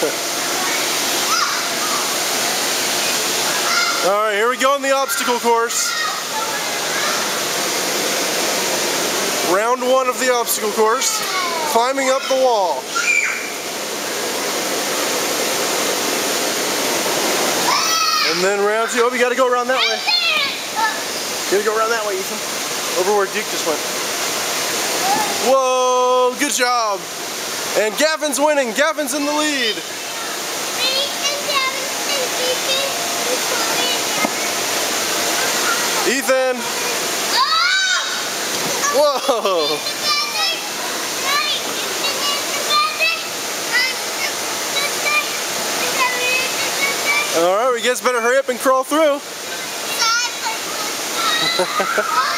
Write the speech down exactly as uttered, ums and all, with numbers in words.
Alright, here we go on the obstacle course. Round one of the obstacle course. Climbing up the wall. And then round two. Oh, we gotta go around that way. Gotta go around that way, Ethan. Over where Duke just went. Whoa, good job. And Gavin's winning. Gavin's in the lead. Ethan. Whoa. Alright, we guess better hurry up and crawl through.